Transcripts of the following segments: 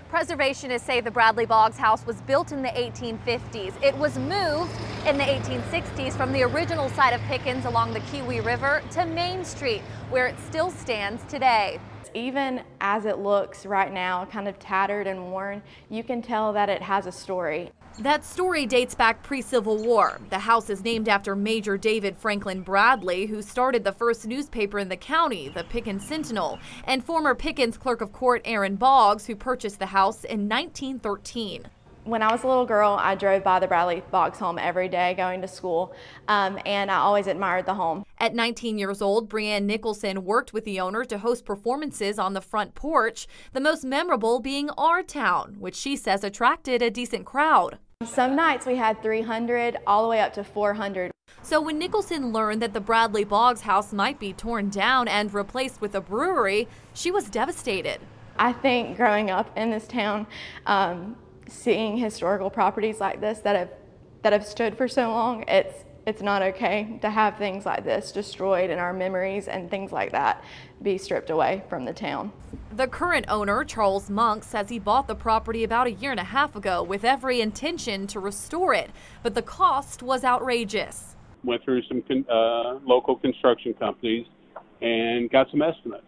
Preservationists say the Bradley Boggs house was built in the 1850s. It was moved in the 1860s from the original site of Pickens along the Keowee River to Main Street, where it still stands today. Even as it looks right now, kind of tattered and worn, you can tell that it has a story. That story dates back pre-Civil War. The house is named after Major David Franklin Bradley, who started the first newspaper in the county, the Pickens Sentinel, and former Pickens Clerk of Court Aaron Boggs, who purchased the house in 1913. When I was a little girl, I drove by the Bradley Boggs home every day going to school, and I always admired the home. At 19 years old, Brianne Nicholson worked with the owner to host performances on the front porch, the most memorable being Our Town, which she says attracted a decent crowd. Some nights we had 300 all the way up to 400. So when Nicholson learned that the Bradley Boggs house might be torn down and replaced with a brewery, she was devastated. I think growing up in this town, seeing historical properties like this that have stood for so long, it's not okay to have things like this destroyed and our memories and things like that be stripped away from the town. The current owner, Charles Monk, says he bought the property about a year and a half ago with every intention to restore it, but the cost was outrageous. Went through some local construction companies and got some estimates,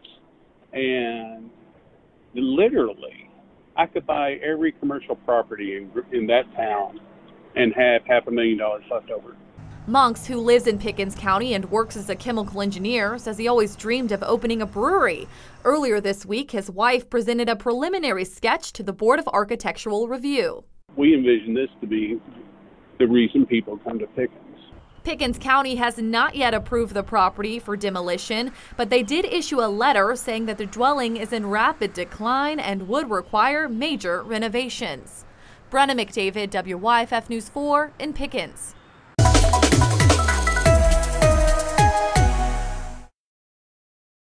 and literally I could buy every commercial property in that town and have $500,000 left over. Monks, who lives in Pickens County and works as a chemical engineer, says he always dreamed of opening a brewery. Earlier this week, his wife presented a preliminary sketch to the Board of Architectural Review. We envision this to be the reason people come to Pickens. Pickens County has not yet approved the property for demolition, but they did issue a letter saying that the dwelling is in rapid decline and would require major renovations. Brenna McDavid, WYFF News 4 in Pickens.